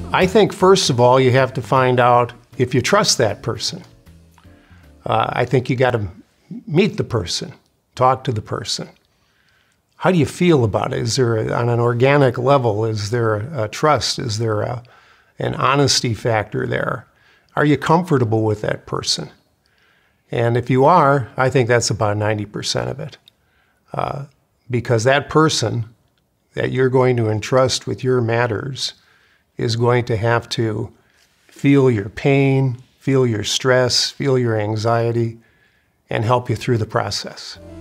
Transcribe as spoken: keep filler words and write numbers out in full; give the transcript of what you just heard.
I think, first of all, you have to find out if you trust that person. Uh, I think you got to meet the person, talk to the person. How do you feel about it? Is there, a, on an organic level, is there a, a trust? Is there a, an honesty factor there? Are you comfortable with that person? And if you are, I think that's about ninety percent of it. Uh, because that person that you're going to entrust with your matters is going to have to feel your pain, feel your stress, feel your anxiety, and help you through the process.